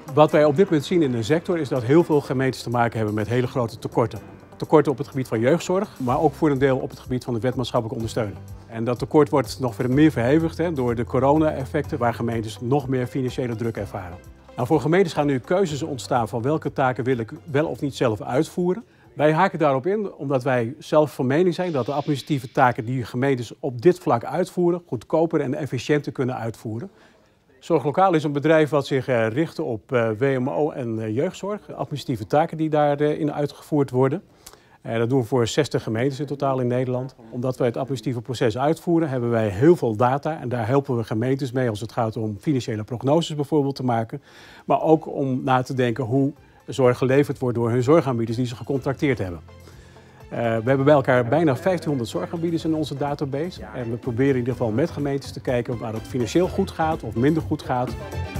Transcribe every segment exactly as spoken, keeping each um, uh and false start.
Wat wij op dit moment zien in de sector is dat heel veel gemeentes te maken hebben met hele grote tekorten. Tekorten op het gebied van jeugdzorg, maar ook voor een deel op het gebied van de wet maatschappelijke ondersteuning. En dat tekort wordt nog weer meer verhevigd hè, door de corona-effecten, waar gemeentes nog meer financiële druk ervaren. Nou, voor gemeentes gaan nu keuzes ontstaan van welke taken wil ik wel of niet zelf uitvoeren. Wij haken daarop in omdat wij zelf van mening zijn dat de administratieve taken die gemeentes op dit vlak uitvoeren, goedkoper en efficiënter kunnen uitvoeren. Zorg Lokaal is een bedrijf wat zich uh, richt op uh, W M O en uh, jeugdzorg, administratieve taken die daarin uh, uitgevoerd worden. Uh, dat doen we voor zestig gemeentes in totaal in Nederland. Omdat wij het administratieve proces uitvoeren, hebben wij heel veel data en daar helpen we gemeentes mee als het gaat om financiële prognoses bijvoorbeeld te maken. Maar ook om na te denken hoe zorg geleverd wordt door hun zorgaanbieders die ze gecontracteerd hebben. Uh, we hebben bij elkaar bijna vijftienhonderd zorgaanbieders in onze database. En we proberen in ieder geval met gemeentes te kijken waar het financieel goed gaat of minder goed gaat.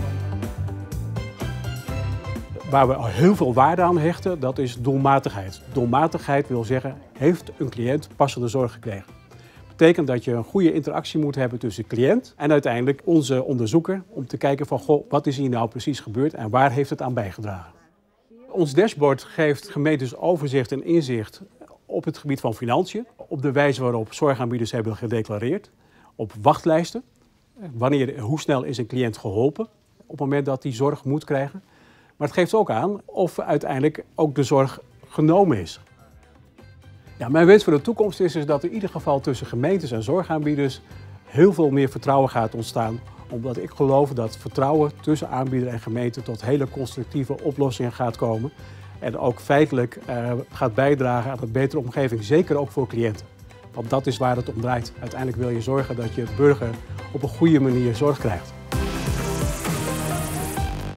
Waar we heel veel waarde aan hechten, dat is doelmatigheid. Doelmatigheid wil zeggen, heeft een cliënt passende zorg gekregen? Dat betekent dat je een goede interactie moet hebben tussen de cliënt en uiteindelijk onze onderzoeker om te kijken van, goh, wat is hier nou precies gebeurd en waar heeft het aan bijgedragen? Ons dashboard geeft gemeentes overzicht en inzicht op het gebied van financiën, op de wijze waarop zorgaanbieders hebben gedeclareerd, op wachtlijsten, wanneer, hoe snel is een cliënt geholpen op het moment dat hij zorg moet krijgen. Maar het geeft ook aan of uiteindelijk ook de zorg genomen is. Ja, mijn wens voor de toekomst is, is dat er in ieder geval tussen gemeentes en zorgaanbieders heel veel meer vertrouwen gaat ontstaan. Omdat ik geloof dat vertrouwen tussen aanbieder en gemeente tot hele constructieve oplossingen gaat komen. En ook feitelijk uh, gaat bijdragen aan een betere omgeving, zeker ook voor cliënten. Want dat is waar het om draait. Uiteindelijk wil je zorgen dat je burger op een goede manier zorg krijgt.